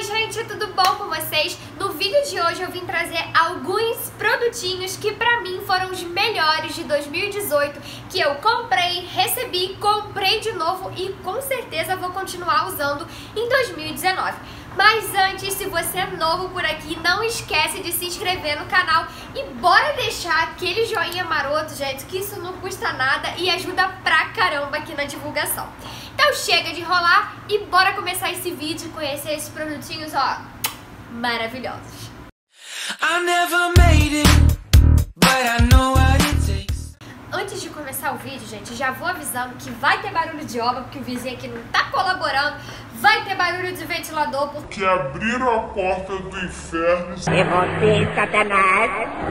gente, tudo bom com vocês? No vídeo de hoje eu vim trazer alguns produtinhos que pra mim foram os melhores de 2018, que eu comprei, recebi, comprei de novo e com certeza vou continuar usando em 2019. Mas antes, se você é novo por aqui, não esquece de se inscrever no canal e bora deixar aquele joinha maroto, gente, que isso não custa nada e ajuda pra caramba aqui na divulgação. Então chega de enrolar e bora começar esse vídeo e conhecer esses produtinhos, ó, maravilhosos. Antes de começar o vídeo, gente, já vou avisando que vai ter barulho de obra, porque o vizinho aqui não tá colaborando. Vai ter barulho de ventilador, porque abriram a porta do inferno. É você, Satanás.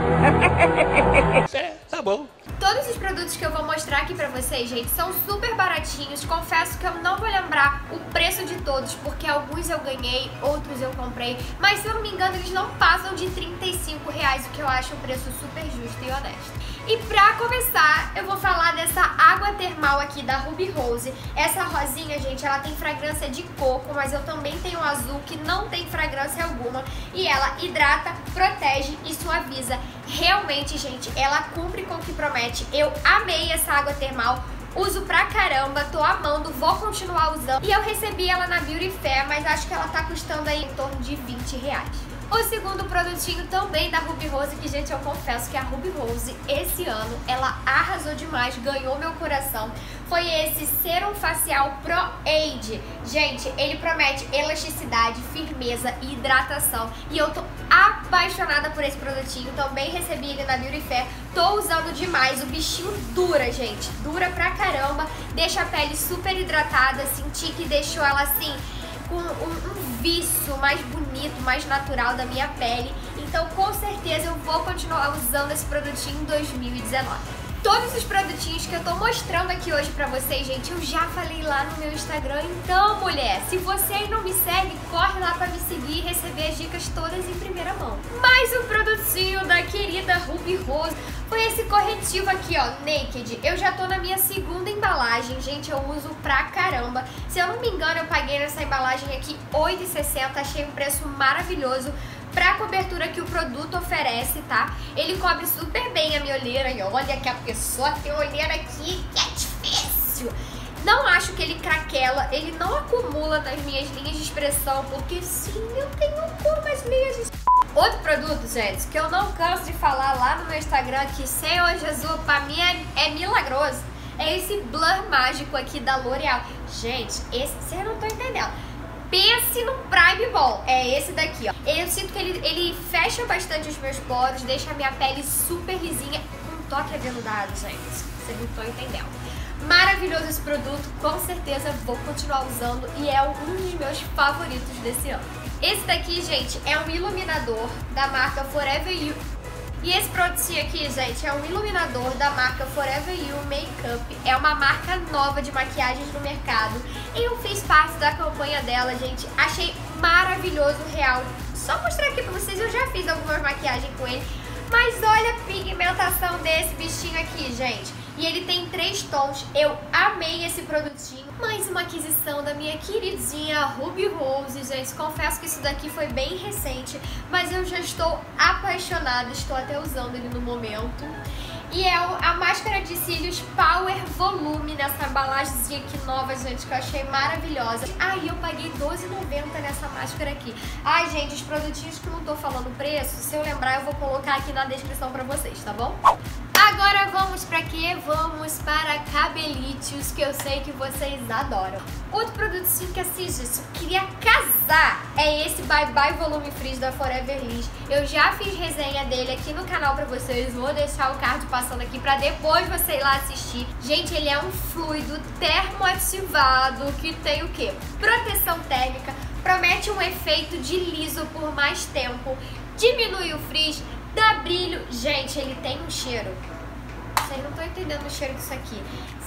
É, tá bom. Todos os produtos que eu vou mostrar aqui pra vocês, gente, são super baratinhos. Confesso que eu não vou lembrar o preço de todos, porque alguns eu ganhei, outros eu comprei. Mas se eu não me engano, eles não passam de R$35, o que eu acho um preço super justo e honesto. E pra começar, eu vou falar dessa água termal aqui da Ruby Rose. Essa rosinha, gente, ela tem fragrância de coco, mas eu também tenho azul que não tem fragrância alguma. E ela hidrata, protege e suaviza. Realmente, gente, ela cumpre com o que promete. Eu amei essa água termal. Uso pra caramba, tô amando, vou continuar usando. E eu recebi ela na Beauty Fair, mas acho que ela tá custando aí em torno de R$20. O segundo produtinho também da Ruby Rose, que, gente, eu confesso que a Ruby Rose, esse ano, ela arrasou demais, ganhou meu coração. Foi esse Serum Facial Pro Age. Gente, ele promete elasticidade, firmeza e hidratação. E eu tô apaixonada por esse produtinho. Também recebi ele na Beauty Fair. Tô usando demais. O bichinho dura, gente. Dura pra caramba. Deixa a pele super hidratada. Senti que deixou ela assim com um viço mais bonito, mais natural da minha pele. Então, com certeza, eu vou continuar usando esse produtinho em 2019. Todos os produtinhos que eu tô mostrando aqui hoje pra vocês, gente, eu já falei lá no meu Instagram. Então, mulher, se você aí não me segue, corre lá pra me seguir e receber as dicas todas em primeira mão. Mais um produtinho da querida Ruby Rose foi esse corretivo aqui, ó, Naked. Eu já tô na minha segunda embalagem, gente, eu uso pra caramba. Se eu não me engano, eu paguei nessa embalagem aqui R$8,60, achei um preço maravilhoso pra cobertura que o produto oferece, tá? Ele cobre super bem a minha olheira. E olha que a pessoa tem olheira aqui que é difícil. Não acho que ele craquela, ele não acumula nas minhas linhas de expressão, porque sim, eu tenho algumas linhas de... Outro produto, gente, que eu não canso de falar lá no meu Instagram, que, Senhor Jesus, pra mim é milagroso, é esse blur mágico aqui da L'Oréal. Gente, esse vocês não estão entendendo. Pense num Prime bom, é esse daqui, ó. Eu sinto que ele fecha bastante os meus poros, deixa a minha pele super lisinha, com um toque aveludado, gente. Vocês não estão entendendo. Maravilhoso esse produto, com certeza vou continuar usando e é um dos meus favoritos desse ano. Esse daqui, gente, é um iluminador da marca Forever You. E esse produtinho aqui, gente, é um iluminador da marca Forever You Makeup. É uma marca nova de maquiagens no mercado. Eu fiz parte da campanha dela, gente. Achei maravilhoso, real. Só mostrar aqui pra vocês, eu já fiz algumas maquiagens com ele. Mas olha a pigmentação desse bichinho aqui, gente. E ele tem 3 tons. Eu amei esse produtinho. Mais uma aquisição da minha queridinha Ruby Rose, gente. Confesso que isso daqui foi bem recente, mas eu já estou apaixonada. Estou até usando ele no momento. E é a máscara de cílios Power Volume nessa embalagemzinha aqui nova, gente, que eu achei maravilhosa. Ai, eu paguei R$12,90 nessa máscara aqui. Ai, gente, os produtinhos que eu não tô falando o preço, se eu lembrar, eu vou colocar aqui na descrição pra vocês, tá bom? Agora vamos pra quê? Vamos para cabelitos, que eu sei que vocês adoram. Outro produtinho que, assim, gente, eu queria casar é esse Bye Bye Volume Frizz da Forever Liss. Eu já fiz resenha dele aqui no canal pra vocês, vou deixar o card passando aqui pra depois você ir lá assistir. Gente, ele é um fluido termoativado que tem o quê? Proteção térmica, promete um efeito de liso por mais tempo, diminui o frizz, dá brilho. Gente, ele tem um cheiro. Vocês não estão entendendo o cheiro disso aqui.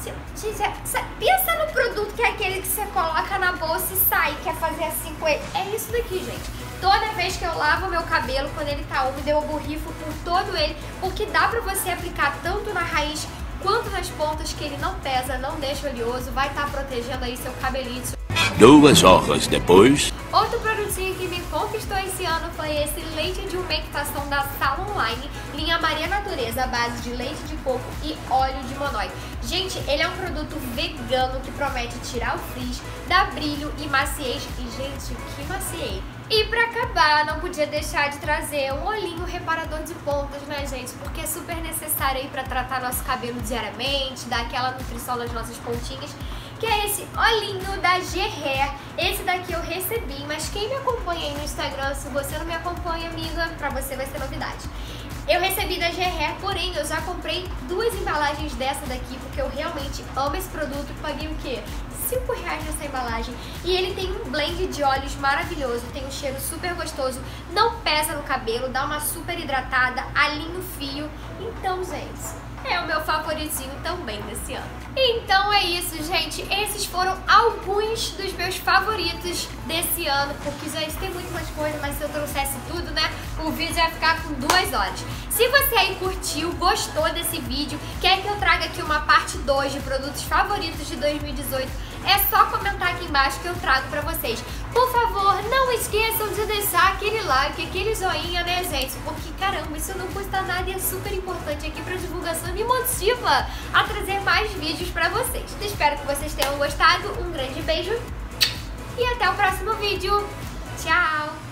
Pensa no produto que é aquele que você coloca na bolsa e sai, quer fazer assim com ele. É isso daqui, gente. Toda vez que eu lavo meu cabelo, quando ele tá úmido, eu borrifo por todo ele, porque dá pra você aplicar tanto na raiz quanto nas pontas, que ele não pesa, não deixa oleoso, vai estar protegendo aí seu cabelito. 2 horas depois. Outro produtinho que me conquistou esse ano foi esse leite de umectação da Sala Online, linha Maria Natureza, à base de leite de coco e óleo de monói. Gente, ele é um produto vegano que promete tirar o frizz, dar brilho e maciez. E, gente, que maciez! E pra acabar, não podia deixar de trazer um olhinho reparador de pontas, né, gente? Porque é super necessário aí pra tratar nosso cabelo diariamente, dar aquela nutrição nas nossas pontinhas, que é esse olhinho da G-Hair. Esse daqui eu recebi, mas quem me acompanha aí no Instagram, se você não me acompanha, amiga, pra você vai ser novidade. Eu recebi da G-Hair, porém eu já comprei 2 embalagens dessa daqui, porque eu realmente amo esse produto. Paguei o quê? R$5 nessa embalagem. E ele tem um blend de óleos maravilhoso, tem um cheiro super gostoso, não pesa no cabelo, dá uma super hidratada, alinha o fio. Então, gente, é o meu favoritinho também desse ano. Então é isso, gente. Esses foram alguns dos meus favoritos desse ano, porque, gente, tem muito mais coisa, mas se eu trouxesse tudo, né, o vídeo ia ficar com 2 horas. Se você aí curtiu, gostou desse vídeo, quer que eu traga aqui uma parte 2 de produtos favoritos de 2018, é só comentar aqui embaixo que eu trago pra vocês. Por favor, não esqueçam de deixar aquele like, aquele joinha, né, gente? Porque, caramba, isso não custa nada e é super importante aqui pra divulgação e me motiva a trazer mais vídeos pra vocês. Espero que vocês tenham gostado. Um grande beijo e até o próximo vídeo. Tchau!